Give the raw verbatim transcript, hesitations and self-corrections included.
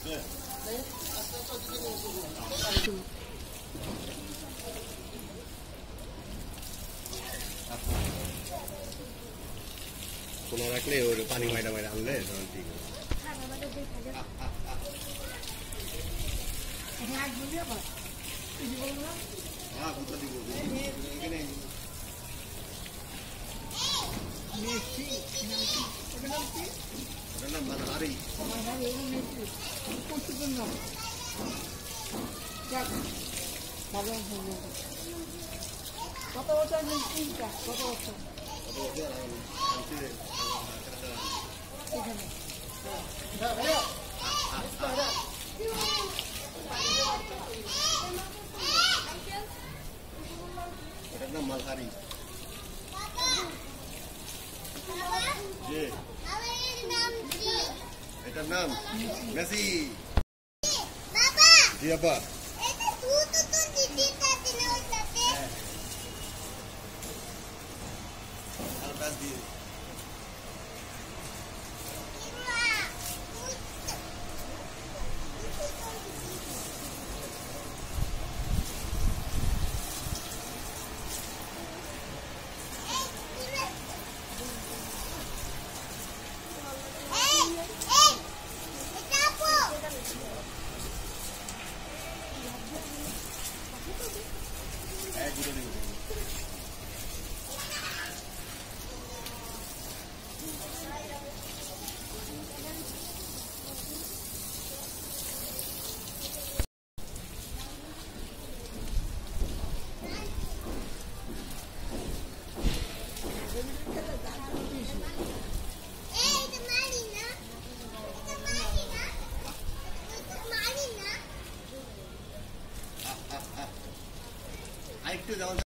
কোনো রাখলে ওর পানি মাইটা মাইটা আনলে তখন ঠিক আছে। হ্যাঁ কোথা দিব এখানে মেসি ওটার নাম মানহারি কত বছর তিনটা কত বছর কত বছর এখানে এটার নাম মালহারি। এটার নাম মেসি। জি আব্বা দিয়ে আরেকটু যাও।